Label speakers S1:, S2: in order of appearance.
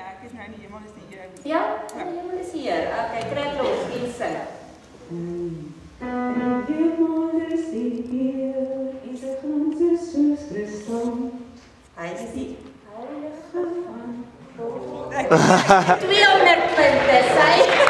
S1: ek is nou in die hemel is die Here.
S2: Ja, die hemel is hier. Okay, kry dit los en sing.
S3: Die hemel is die Heer, en sy glans is soos kristal.
S2: Hy is die
S3: Heilige van God.
S2: 200 punte, sy.